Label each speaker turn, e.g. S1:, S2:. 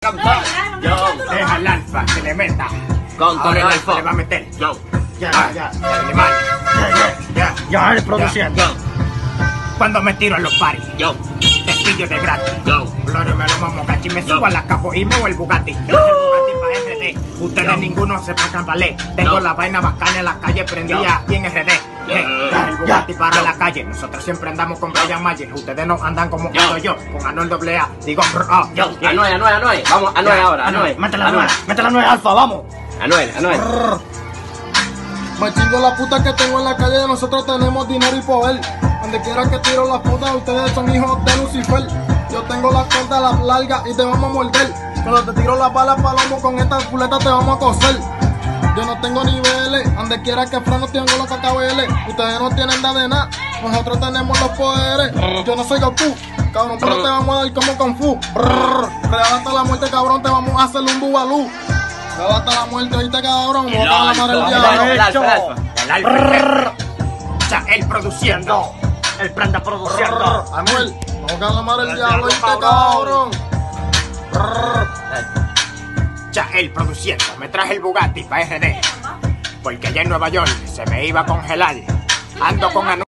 S1: Deja al alfa que le meta.
S2: Con
S1: el
S2: el
S1: alfa le va a meter.
S3: Ya.
S1: Animal.
S3: Ya eres produciendo.
S1: Cuando me tiro en los paris, te pillo de gratis. Gloria me lo mamo, cachi, me subo a la capo y me voy el Bugatti. El Bugatti pa' RD. Ustedes ninguno se pagan ballet. Tengo la vaina bacana en la calle prendida aquí en RD. El Bugatti para la calle. Nosotros siempre andamos con Brian Mayer. Ustedes no andan como ando yo, con Anuel AA. Digo,
S2: Anuel. Vamos, Anuel ahora, Anuel.
S3: Mete la 9 alfa, vamos.
S2: Anuel.
S4: Me chingo la puta que tengo en la calle, nosotros tenemos dinero y poder. Donde quiera que tiro la puta, ustedes son hijos de Lucifer. Yo tengo la cuerda larga y te vamos a morder. Cuando te tiro las balas palomo, con esta culeta te vamos a coser. Yo no tengo niveles, donde quiera que freno tengo los cacabeles. Ustedes no tienen nada de nada, nosotros tenemos los poderes. Yo no soy Goku, cabrón, pero te vamos a dar como Kung Fu. Real hasta la muerte, cabrón, te vamos a hacer un bubalú. Real hasta la muerte, ¿viste, cabrón? Vamos a calamar el diablo.
S1: el alfa. Él produciendo.
S3: El prenda produciendo.
S4: Anuel, vamos a calamar el diablo, ¿viste, cabrón?
S1: Él produciendo. Me traje el Bugatti pa' RD. Porque allá en Nueva York se me iba a congelar. Ando con Anuel.